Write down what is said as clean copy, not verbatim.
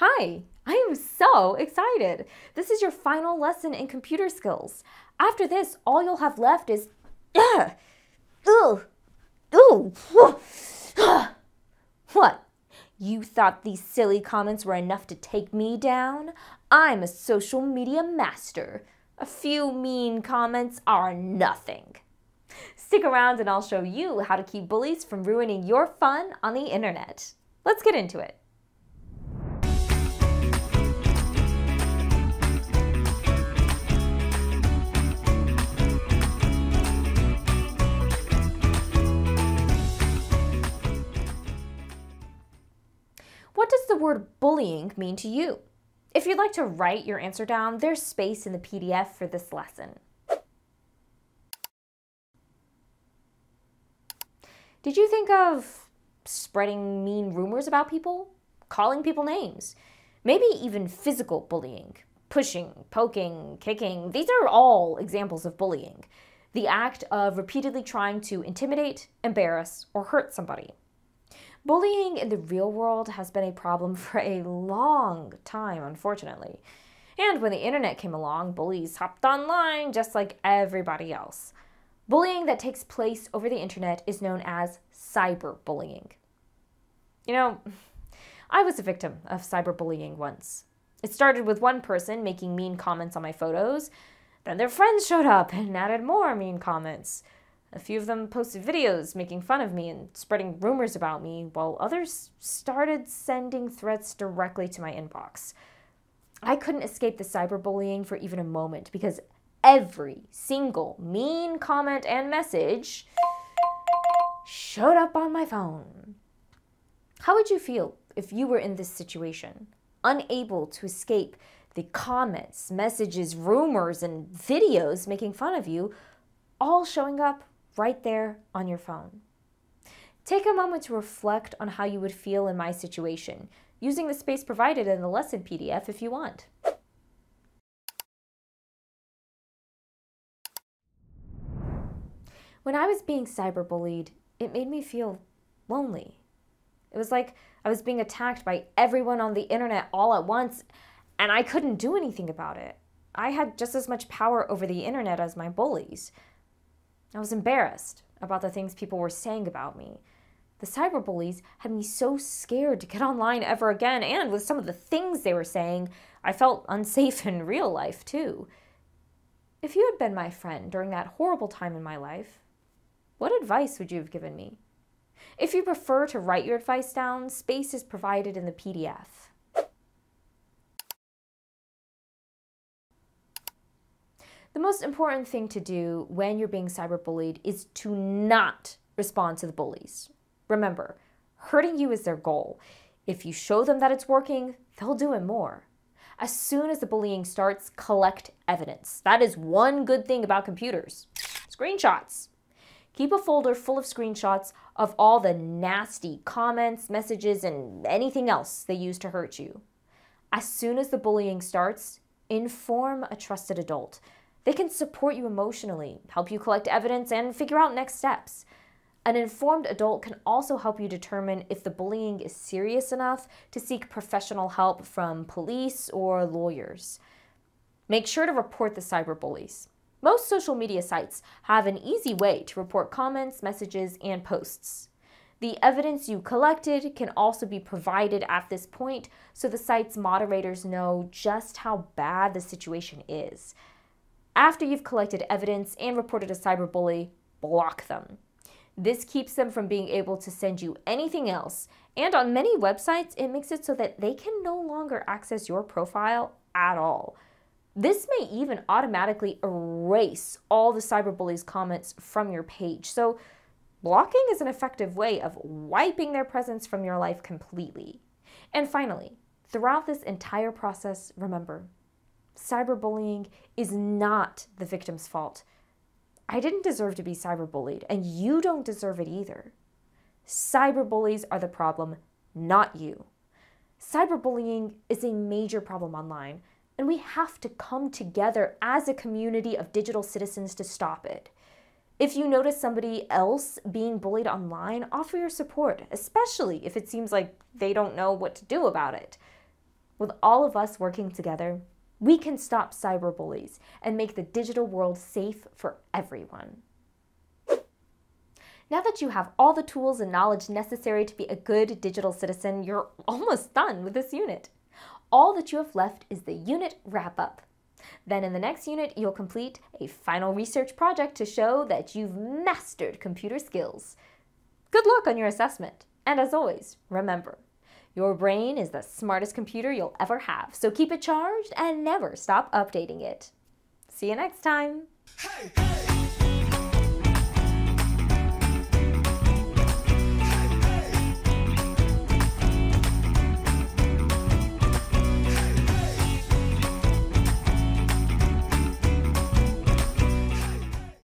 Hi, I am so excited. This is your final lesson in computer skills. After this, all you'll have left is What? You thought these silly comments were enough to take me down? I'm a social media master. A few mean comments are nothing. Stick around and I'll show you how to keep bullies from ruining your fun on the internet. Let's get into it. What does the word bullying mean to you? If you'd like to write your answer down, there's space in the PDF for this lesson. Did you think of spreading mean rumors about people? Calling people names? Maybe even physical bullying? Pushing, poking, kicking, these are all examples of bullying. The act of repeatedly trying to intimidate, embarrass, or hurt somebody. Bullying in the real world has been a problem for a long time, unfortunately. And when the internet came along, bullies hopped online just like everybody else. Bullying that takes place over the internet is known as cyberbullying. You know, I was a victim of cyberbullying once. It started with one person making mean comments on my photos. Then their friends showed up and added more mean comments. A few of them posted videos making fun of me and spreading rumors about me, while others started sending threats directly to my inbox. I couldn't escape the cyberbullying for even a moment because every single mean comment and message showed up on my phone. How would you feel if you were in this situation, unable to escape the comments, messages, rumors, and videos making fun of you, all showing up right there on your phone? Take a moment to reflect on how you would feel in my situation, using the space provided in the lesson PDF if you want. When I was being cyberbullied, it made me feel lonely. It was like I was being attacked by everyone on the internet all at once, and I couldn't do anything about it. I had just as much power over the internet as my bullies. I was embarrassed about the things people were saying about me. The cyberbullies had me so scared to get online ever again, and with some of the things they were saying, I felt unsafe in real life too. If you had been my friend during that horrible time in my life, what advice would you have given me? If you prefer to write your advice down, space is provided in the PDF. The most important thing to do when you're being cyberbullied is to not respond to the bullies. Remember, hurting you is their goal. If you show them that it's working, they'll do it more. As soon as the bullying starts, collect evidence. That is one good thing about computers. Screenshots. Keep a folder full of screenshots of all the nasty comments, messages, and anything else they use to hurt you. As soon as the bullying starts, inform a trusted adult. They can support you emotionally, help you collect evidence, and figure out next steps. An informed adult can also help you determine if the bullying is serious enough to seek professional help from police or lawyers. Make sure to report the cyberbullies. Most social media sites have an easy way to report comments, messages, and posts. The evidence you collected can also be provided at this point so the site's moderators know just how bad the situation is. After you've collected evidence and reported a cyberbully, block them. This keeps them from being able to send you anything else, and on many websites, it makes it so that they can no longer access your profile at all. This may even automatically erase all the cyberbully's comments from your page, so blocking is an effective way of wiping their presence from your life completely. And finally, throughout this entire process, remember, cyberbullying is not the victim's fault. I didn't deserve to be cyberbullied, and you don't deserve it either. Cyberbullies are the problem, not you. Cyberbullying is a major problem online, and we have to come together as a community of digital citizens to stop it. If you notice somebody else being bullied online, offer your support, especially if it seems like they don't know what to do about it. With all of us working together, we can stop cyberbullies and make the digital world safe for everyone. Now that you have all the tools and knowledge necessary to be a good digital citizen, you're almost done with this unit. All that you have left is the unit wrap-up. Then in the next unit, you'll complete a final research project to show that you've mastered computer skills. Good luck on your assessment. And as always, remember, your brain is the smartest computer you'll ever have, so keep it charged and never stop updating it. See you next time. Hey, hey.